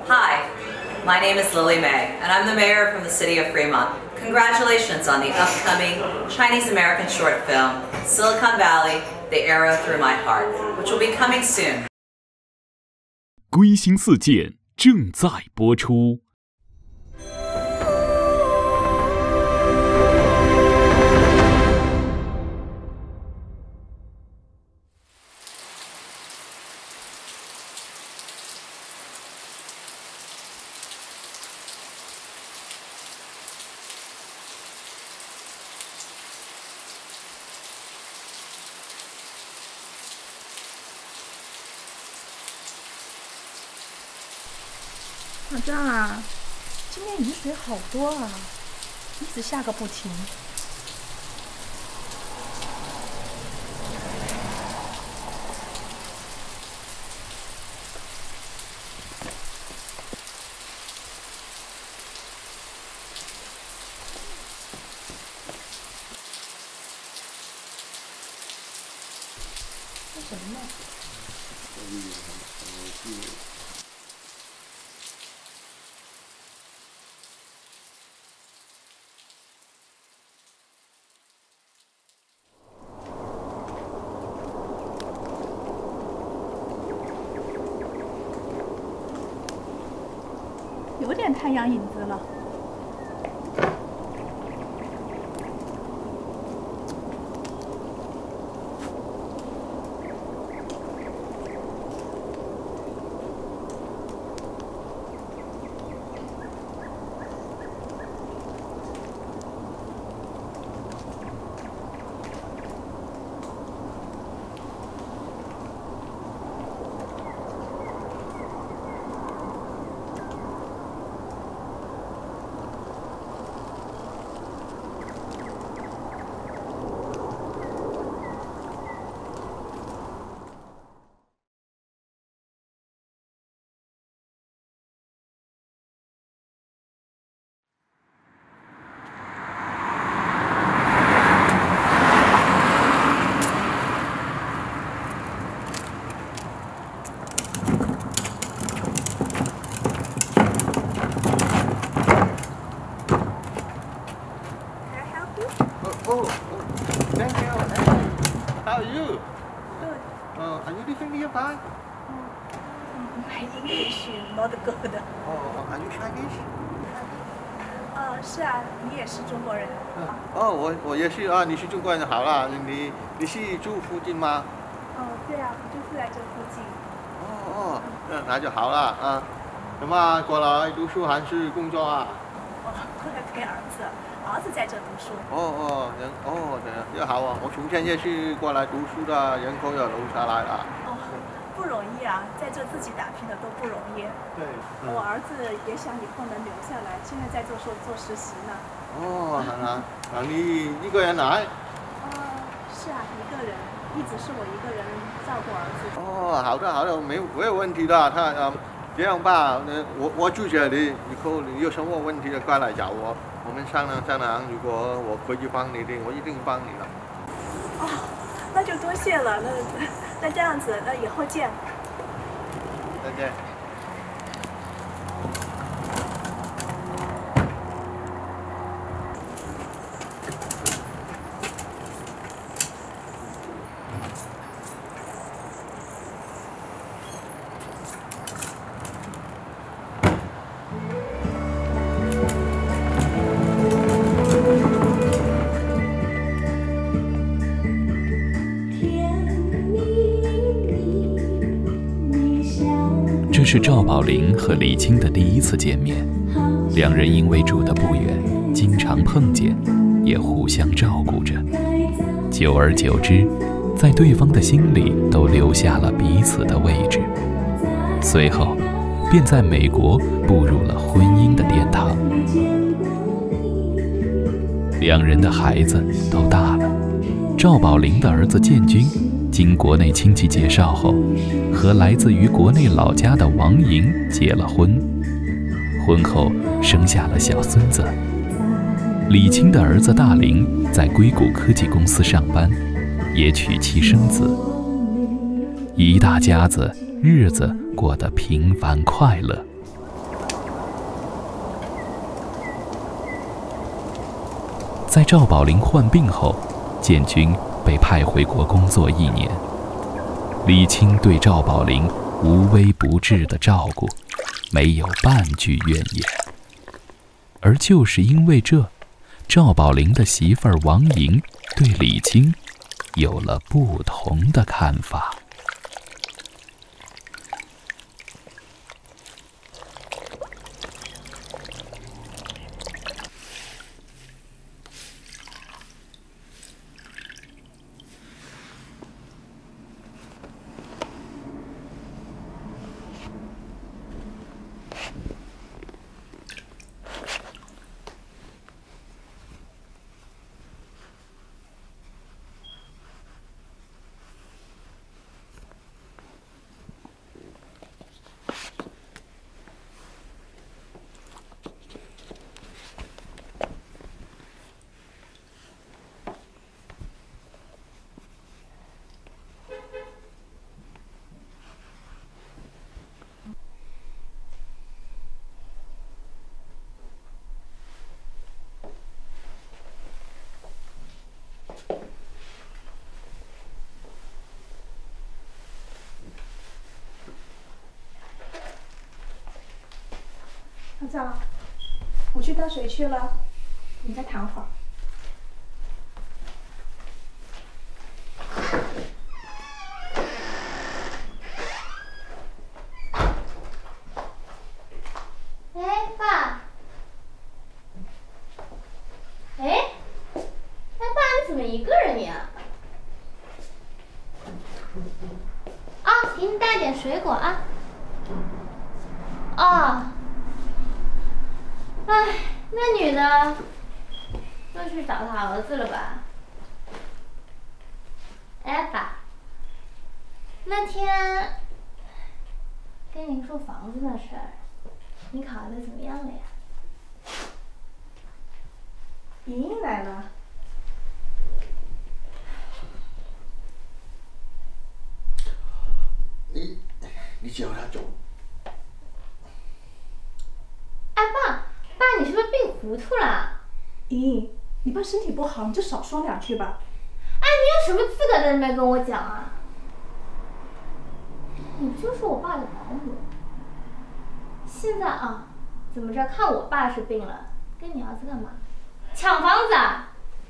Hi, my name is Lily May, and I'm the mayor from the city of Fremont. Congratulations on the upcoming Chinese-American short film, Silicon Valley, The Arrow Through My Heart, which will be coming soon. 归心似箭正在播出。 小张啊，今年雨水好多啊，一直下个不停。这什么呢？有点太阳影子了。 Oh, thank you. How are you? Good. Are you living nearby? My English not good. Oh, are you Chinese? 是啊，你也是中国人。 我也是啊，你是中国人，好啦，你是住附近吗？ 对啊，我就是在这附近。 那就好了啊。怎么过来读书还是工作啊？ 过来陪儿子。儿子在这读书。 这样好啊！我从前也是过来读书的，人口要留下来了。 不容易啊，在这自己打拼的都不容易。 对。 我儿子也想以后能留下来，现在在做实习呢。 那你一个人来？ 是啊，一个人，一直是我一个人照顾儿子。 好的，没有问题的。这样吧，我住这里，以后你有什么问题快来找我。我们商量，如果我可以帮你的，我一定帮你的。 那就多谢了。那这样子，那以后见。 再见。 这是赵宝玲和李菁的第一次见面，两人因为住得不远，经常碰见，也互相照顾着。久而久之，在对方的心里都留下了彼此的位置。随后，便在美国步入了婚姻的殿堂。两人的孩子都大了，赵宝玲的儿子建军经国内亲戚介绍后，和来自于国内老家的王莹结了婚。婚后生下了小孙子。李菁的儿子大林在硅谷科技公司上班，也娶妻生子。一大家子日子过得平凡快乐。 在赵宝林患病后，建军被派回国工作1年。李清对赵宝林无微不至的照顾，没有半句怨言。而就是因为这，赵宝林的媳妇儿王莹对李清有了不同的看法。 阿照，我去倒水去了，你再躺会儿。 哎，爸！哎，爸，你怎么一个人呀？啊，给你带点水果啊。哦。哎，那女的又去找她儿子了吧？哎，爸，那天跟您说房子的事儿，你考虑怎么样了呀？ 莹莹来了。 你叫他走。 哎，爸，你是不是病糊涂了？ 莹莹，你爸身体不好，你就少说2句吧。 哎，你有什么资格在那边跟我讲啊？你不就是我爸的保姆？现在啊，怎么着？看我爸是病了，跟你儿子干嘛？抢房子啊！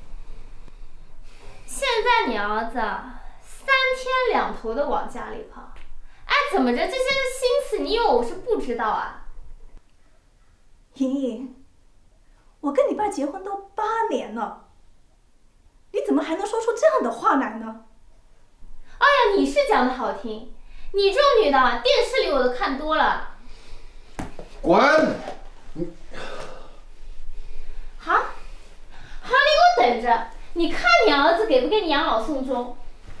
现在你儿子3天2头的往家里跑，哎，怎么着？这些心思，你以为我是不知道啊？ 莹莹，我跟你爸结婚都8年了，你怎么还能说出这样的话来呢？ 哎呀，你是讲的好听，你这种女的，电视里我都看多了。 滚！ 好，你给我等着，你看你儿子给不给你养老送终？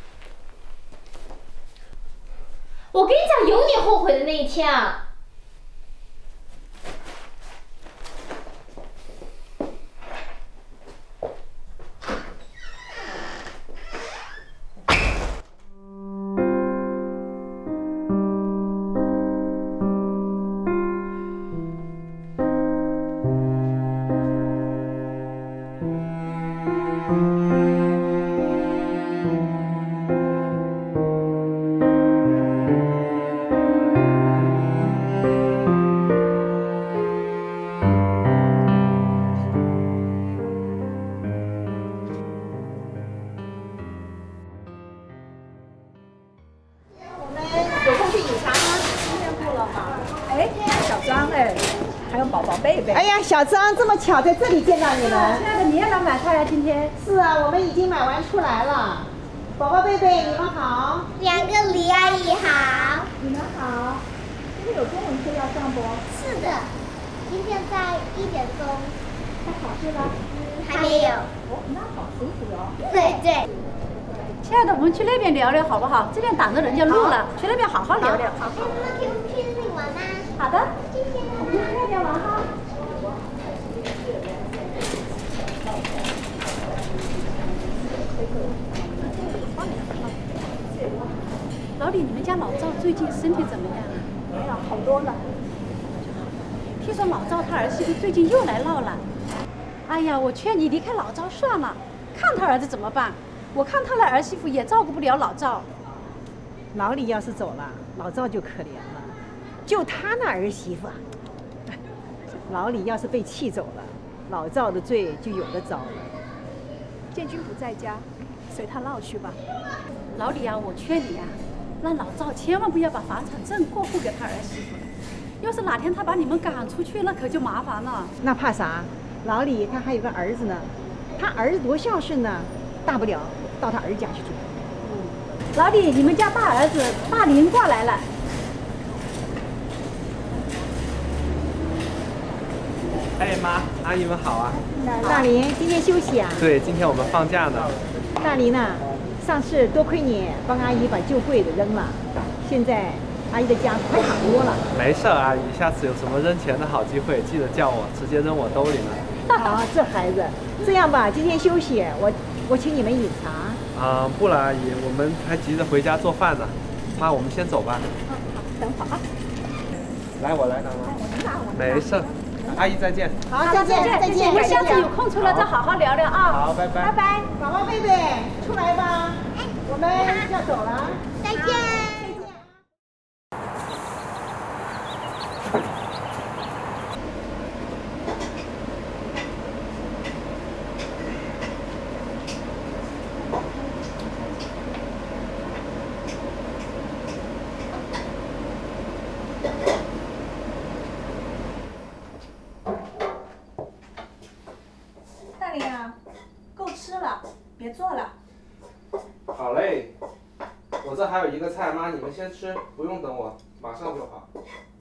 我跟你讲，有你后悔的那一天啊！ 哎呀，小张，这么巧在这里见到你们。 亲爱的，你也来买菜呀？今天？ 是啊，我们已经买完出来了。宝宝贝贝，你们好。 2个李阿姨好。 你们好。今天有中文课要上不？ 是的，今天在1点钟。 他考试了？ 还没有。 哦，那好辛苦哦。 对对。 亲爱的，我们去那边聊聊好不好？这边挡着人家路了，去那边好好聊聊。 好。妈妈可以去那里玩吗？ 好的。 谢谢。 我们去那边玩哈。老李，你们家老赵最近身体怎么样啊？ 哎呀，好多了。 听说老赵他儿媳妇最近又来闹了。 哎呀，我劝你离开老赵算了，看他儿子怎么办？我看他的儿媳妇也照顾不了老赵。 老李要是走了，老赵就可怜了。就他那儿媳妇，老李要是被气走了，老赵的罪就有的遭了。 建军不在家，随他闹去吧。 老李啊，我劝你啊，让老赵千万不要把房产证过户给他儿媳妇了。要是哪天他把你们赶出去，那可就麻烦了。 那怕啥？老李他还有个儿子呢，他儿子多孝顺呢，大不了到他儿家去住。 老李，你们家大儿子大林过来了。 哎妈，阿姨们好啊！ 大林，今天休息啊？ 对，今天我们放假呢。 大林呐，上次多亏你帮阿姨把旧柜子扔了，现在阿姨的家快好多了。 没事，阿姨，下次有什么扔钱的好机会，记得叫我，直接扔我兜里呢。 好，这孩子，这样吧，今天休息，我请你们饮茶。 不了，阿姨，我们还急着回家做饭呢。妈，我们先走吧。 好，等会儿啊。 来，我来拿吗？没事，阿姨再见。 好，再见，再见。 我们下次有空出来再好好聊聊啊。 好，拜拜。 拜拜，宝宝贝贝，出来吧，我们要走了。 再见。 大林啊，够吃了，别做了。 好嘞，我这还有一个菜，妈，你们先吃，不用等我，马上就好。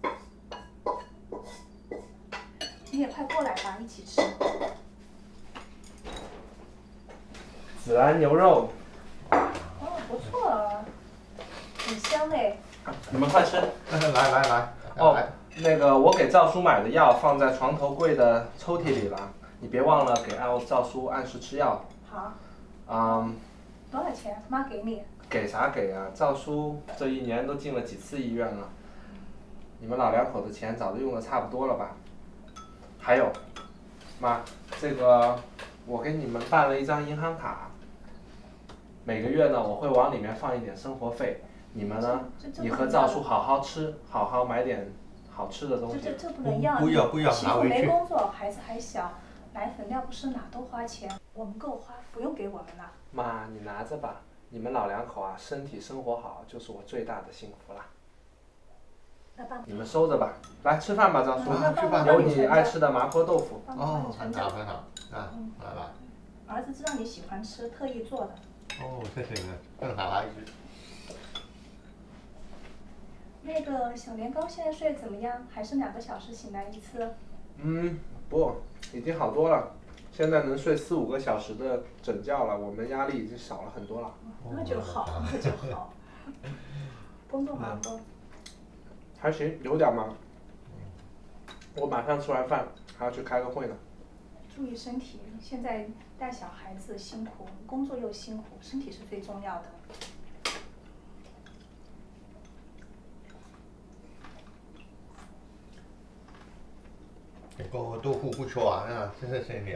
你也快过来吧，一起吃。 孜然牛肉。 哦，不错，很香哎。 你们快吃。 来。 哦，那个我给赵叔买的药放在床头柜的抽屉里了，你别忘了给赵叔按时吃药。 好。 多少钱？妈给你。 给啥给啊？赵叔这一年都进了几次医院了，你们老两口的钱早就用的差不多了吧？还有，妈，这个我给你们办了一张银行卡，每个月呢我会往里面放一点生活费，你们呢，你和赵叔好好吃，好好买点好吃的东西。 这不能要。 不要， 媳妇没工作，孩子还小，奶粉料不是哪都花钱，我们够花，不用给我们了。 妈，你拿着吧，你们老两口啊，身体生活好就是我最大的幸福啦。你们收着吧，来吃饭吧，赵叔，有你爱吃的麻婆豆腐。 哦，很好，啊，来。 儿子知道你喜欢吃，特意做的。 哦，谢谢你，更好了。 那个小年糕现在睡得怎么样？还是2个小时醒来一次？ 不，已经好多了，现在能睡4、5个小时的整觉了，我们压力已经少了很多了。 那就好，那就好。工作忙不？ 还行，有点忙。我马上吃完饭还要去开个会呢。 注意身体，现在带小孩子辛苦，工作又辛苦，身体是最重要的。 这个豆腐不错啊，谢谢你啊。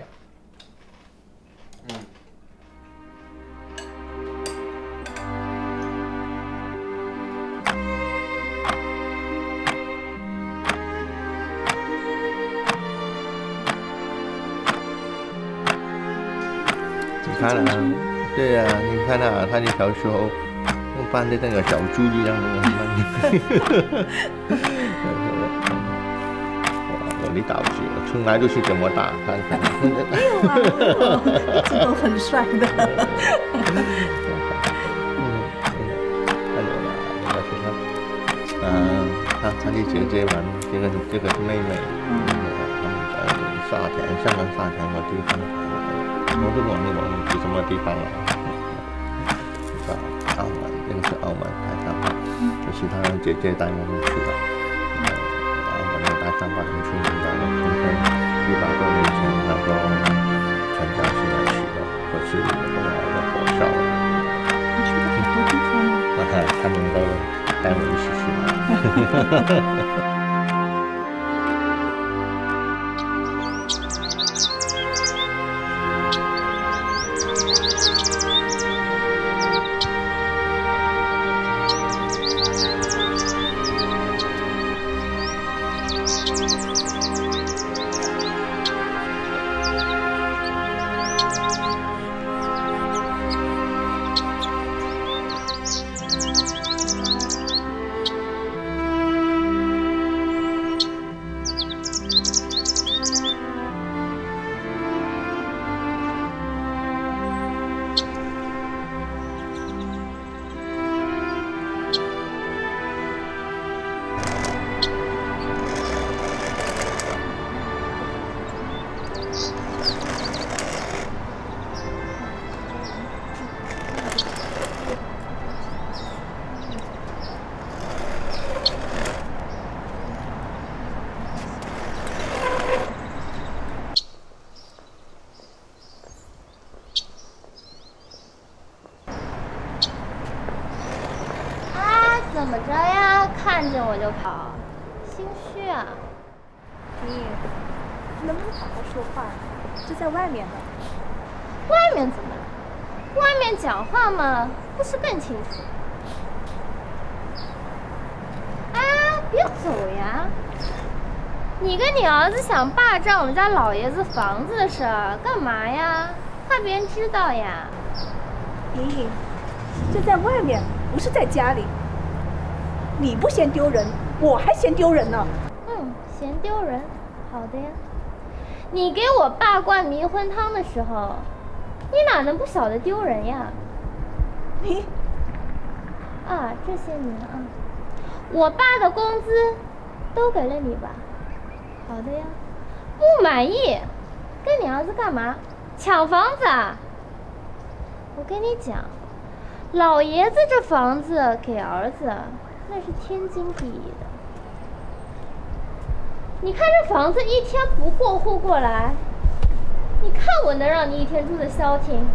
你看啊，对呀，你看啊，他的小时候扮的那个小猪一样的。哇，你导致我从来都是这么大，看看。 没有啊，这都很帅的。 他的姐姐们，这个是妹妹，他们在沙田，香港沙田个地方，我都忘了是什么地方了。澳门，那个是澳门大三巴，就是他姐姐带我们去的。澳门的大三巴农村的那个春天，100多年前那个全家是来去的，可是后来的火烧了。 你去了好多地方啊。 他们都带我一起去了。 怎么着呀？看见我就跑，心虚啊！ 你能不能好好说话？这在外面呢。 外面怎么了？外面讲话嘛，不是更清楚？啊，别走呀！你跟你儿子想霸占我们家老爷子房子的事儿，干嘛呀？怕别人知道呀？ 莹莹，这在外面，不是在家里。你不嫌丢人，我还嫌丢人呢。 嫌丢人，好的呀。你给我爸灌迷魂汤的时候，你哪能不晓得丢人呀？ 你啊，这些年啊，我爸的工资都给了你吧？好的呀。不满意，跟你儿子干嘛？抢房子啊？我跟你讲，老爷子这房子给儿子，那是天经地义的。你看这房子一天不过户过来，你看我能让你一天住得消停？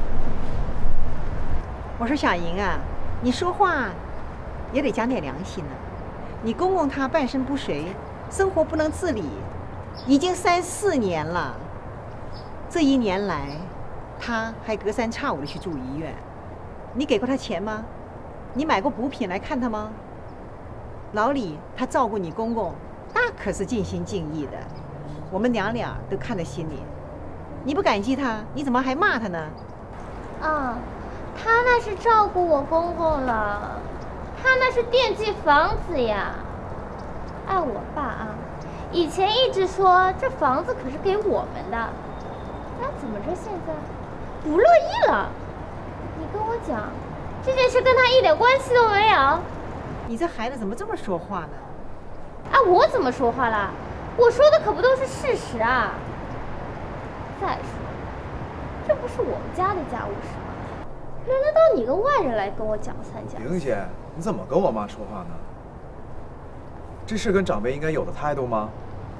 我说小莹啊，你说话也得讲点良心呢。你公公他半身不遂，生活不能自理，已经3、4年了。这1年来，他还隔三差五的去住医院。你给过他钱吗？你买过补品来看他吗？老李他照顾你公公，那可是尽心尽意的，我们娘俩都看在心里。你不感激他，你怎么还骂他呢？ 啊，他那是照顾我公公了，他那是惦记房子呀。按我爸啊，以前一直说这房子可是给我们的，那怎么着现在不乐意了？你跟我讲，这件事跟他一点关系都没有。 你这孩子怎么这么说话呢？ 啊，我怎么说话了？我说的可不都是事实啊！再说，这不是我们家的家务事吗？轮得到你个外人来跟我讲三讲？ 莹姐，你怎么跟我妈说话呢？这是跟长辈应该有的态度吗？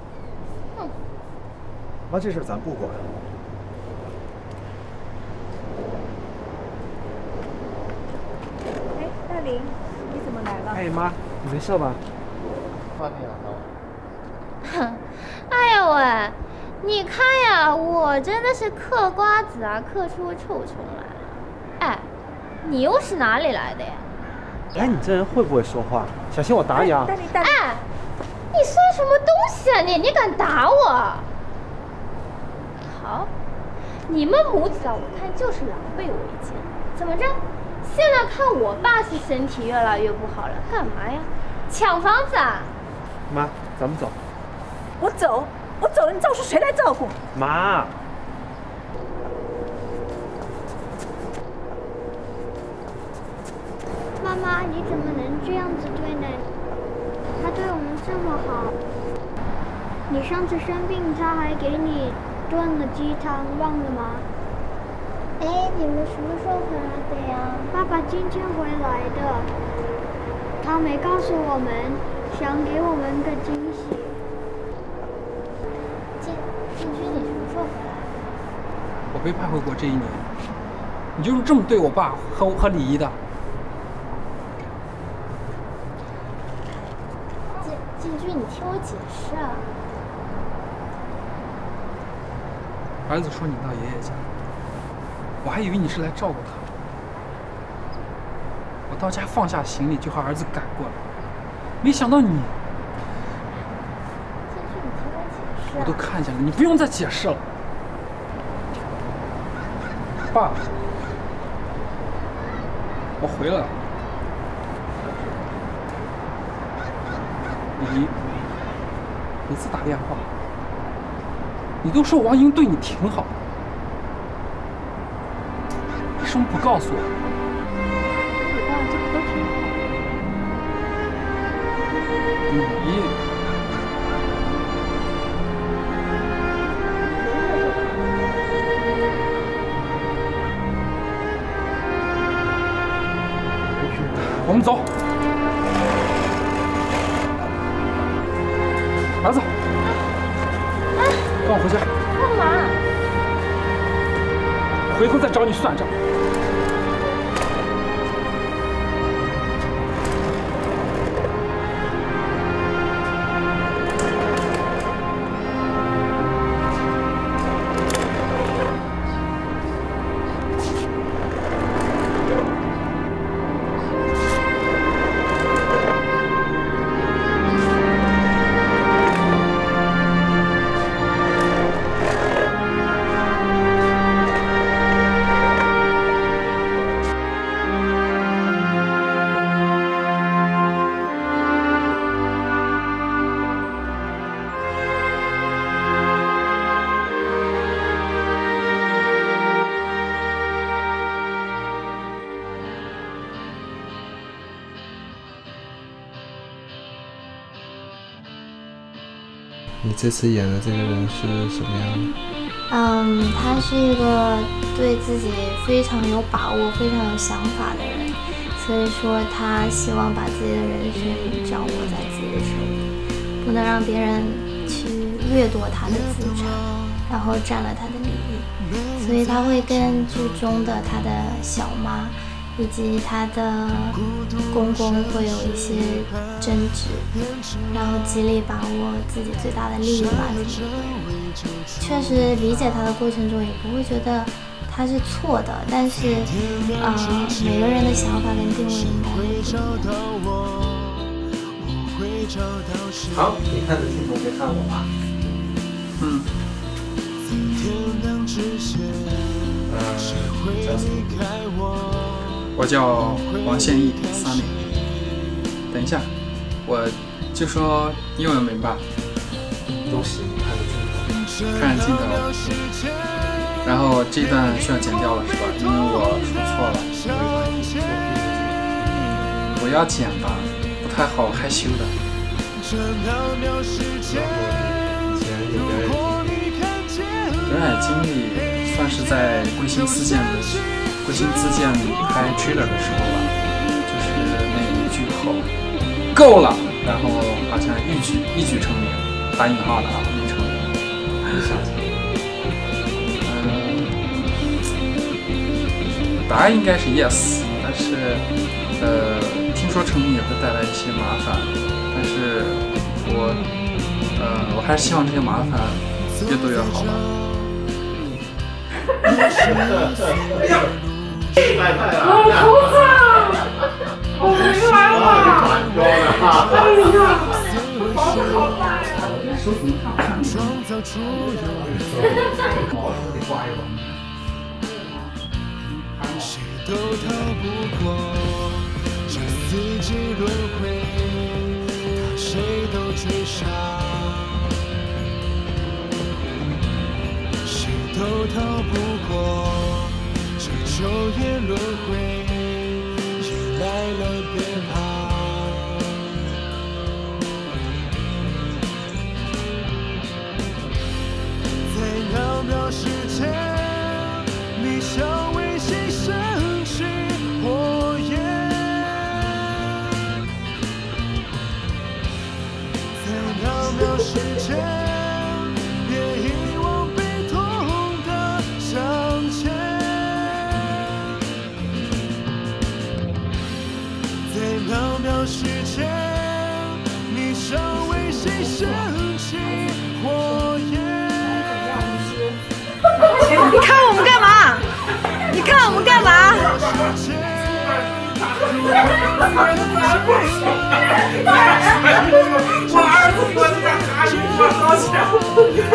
妈，这事咱不管。 哎，大林，你怎么来了？ 哎妈，你没事吧？ 哼，哎呦喂，你看呀，我真的是嗑瓜子啊，嗑出个臭虫来了。哎，你又是哪里来的呀？ 哎，你这人会不会说话？小心我打你啊！ 哎，你算什么东西啊你敢打我？好，你们母子啊，我看就是狼狈为奸。怎么着？现在看我爸是身体越来越不好了，干嘛呀？抢房子啊？ 妈，咱们走。 我走了，你赵叔谁来照顾？ 妈。 妈妈，你怎么能这样子对奶奶？她对我们这么好。你上次生病，她还给你炖了鸡汤，忘了吗？哎，你们什么时候回来的呀？爸爸今天回来的。他没告诉我们，想给我们个惊喜。 进军，你什么时候回来？ 我没白回国这1年，你就是这么对我爸和李姨的。 进军，你听我解释啊。 儿子说你到爷爷家，我还以为你是来照顾他。我到家放下行李就和儿子赶过来，没想到你释啊？ 我都看见了，你不用再解释了。爸，我回来了。你每次打电话，你都说王莹对你挺好，为什么不告诉我？ 爸，这个都挺好。 你。我们走，儿子，跟我回家。 干嘛？ 回头再找你算账。 你这次演的这个人是什么样的？ 他是一个对自己非常有把握、非常有想法的人，所以说他希望把自己的人生掌握在自己的手里，不能让别人去掠夺他的资产，然后占了他的利益，所以他会跟剧中的他的小妈以及他的公公会有一些争执，然后极力把握自己最大的利益吧。确实理解他的过程中也不会觉得他是错的，但是每个人的想法跟定位应该会不一样。 好，你看着镜头，别看我啊。叫什么？ 我叫王宪义，Sunny。等一下，我就说英文名吧。 都行，看着镜头。 看着镜头。然后这段需要剪掉了是吧？因为我说错了。我要剪吧，不太好，害羞的。表演经历算是在贵星自荐拍 trailer 的时候吧，就是那一句后够了，然后好像一举成名，打引号的啊，没成名。答案应该是 yes， 但是听说成名也会带来一些麻烦，但是我还是希望这些麻烦越多越好吧。 老头子，我回来了！哎呀，好可爱呀！ 手怎么看不上？得刮一刮。 谁都逃不过这四季轮回，他谁都追上，谁都逃不过这昼夜轮回，夜来了别怕。在渺渺世界，你像微细升起火焰，在渺渺世界，别遗忘悲痛的向前，在渺渺世界，你像微细升起火焰。 你看我们干嘛？你看我们干嘛？ 我儿子比我这个孩子比我高强。